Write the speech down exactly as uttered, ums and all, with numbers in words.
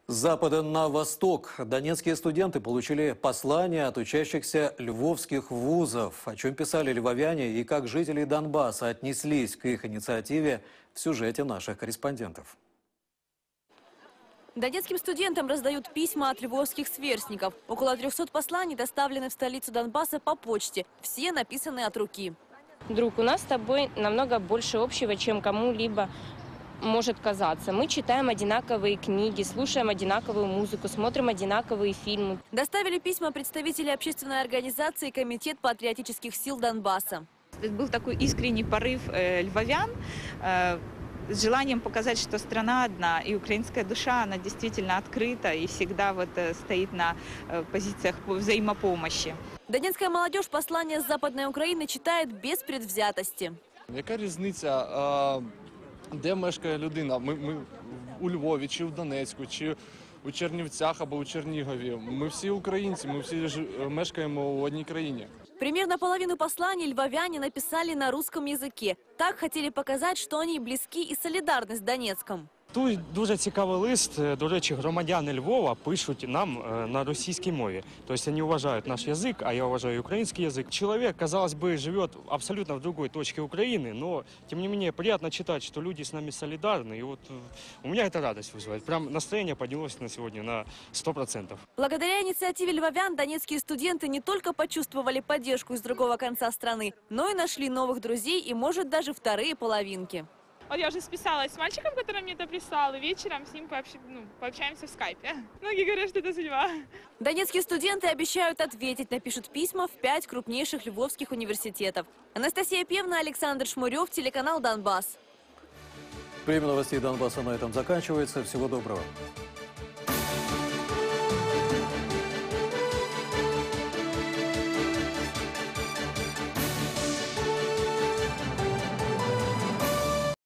С запада на восток донецкие студенты получили послания от учащихся львовских вузов. О чем писали львовяне и как жители Донбасса отнеслись к их инициативе в сюжете наших корреспондентов. Донецким студентам раздают письма от львовских сверстников. Около трёхсот посланий доставлены в столицу Донбасса по почте. Все написаны от руки. Друг, у нас с тобой намного больше общего, чем кому-либо может казаться. Мы читаем одинаковые книги, слушаем одинаковую музыку, смотрим одинаковые фильмы. Доставили письма представители общественной организации «Комитет патриотических сил Донбасса». Это был такой искренний порыв э, львовян э, с желанием показать, что страна одна, и украинская душа, она действительно открыта и всегда вот, э, стоит на э, позициях взаимопомощи. Донецкая молодежь послание с Западной Украины читает без предвзятости. Яка різниця, а, де мешкає людина? Ми, ми у Львові, чи в Донецьку, чи у Чернівцях або у Чернігові. Ми всі українці, ми всі ж, мешкаємо в одній країні. Примерно половину посланий львовяне написали на русском языке. Так хотели показать, что они близки и солидарны с Донецком. Тут дуже цікавий лист. До речі, громадяни Львова пишуть нам на російській мові. Тобто вони вважають наш язик, а я вважаю український язик. Чоловік, казалось бы, живет абсолютно в другой точке Украины, но, тем не менее, приятно читать, что люди с нами солидарны. И вот у меня это радость вызывает. Прям настроение поднялось на сегодня на сто процентов. Благодаря инициативе львовян донецкие студенты не только почувствовали поддержку из другого конца страны, но и нашли новых друзей и, может, даже вторые половинки. Вот я уже списалась с мальчиком, который мне это прислал, и вечером с ним пообщ... ну, пообщаемся в скайпе. Многие говорят, что это судьба. Донецкие студенты обещают ответить, напишут письма в пять крупнейших львовских университетов. Анастасия Певна, Александр Шмурев, телеканал «Донбасс». Время новостей Донбасса на этом заканчивается. Всего доброго.